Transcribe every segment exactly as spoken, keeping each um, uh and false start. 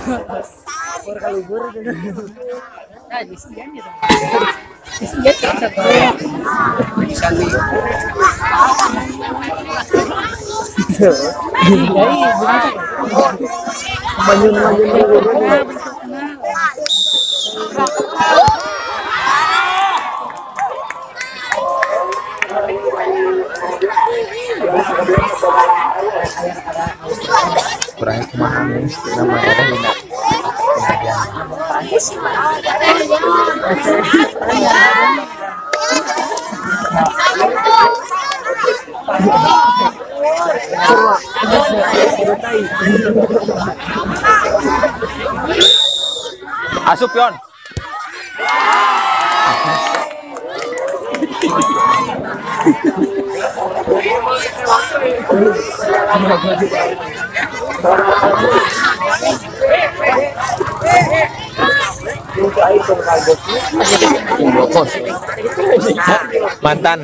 Por kalubur gitu. Nah, isian gitu. Isian kan satu. Sekali. Jadi, Manyun-manyun dulu. Kurangnya kemana nih? Nama ada hina. Asup Yon. Mantan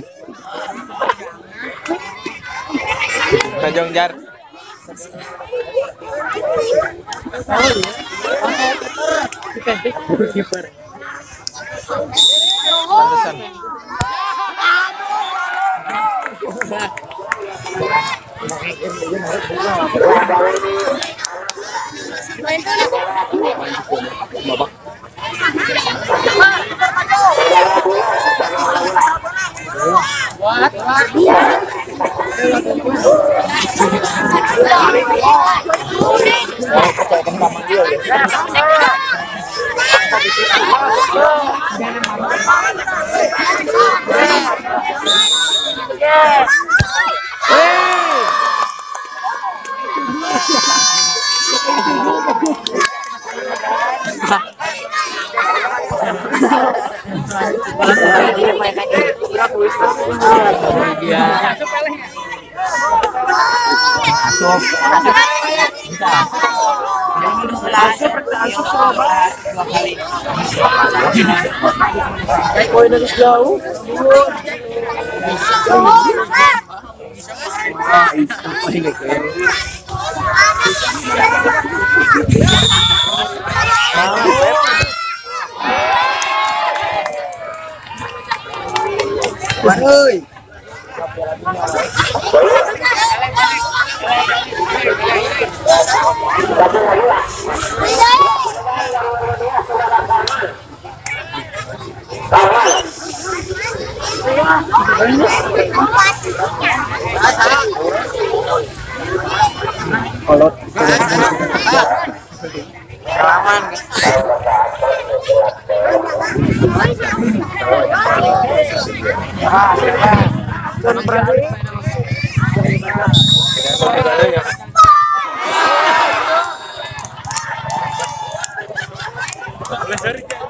Tanjung Jar. Pantesan. Babak. Koi dari jauh. Oi. Kolot. Salaman. Don berani. Ada ya.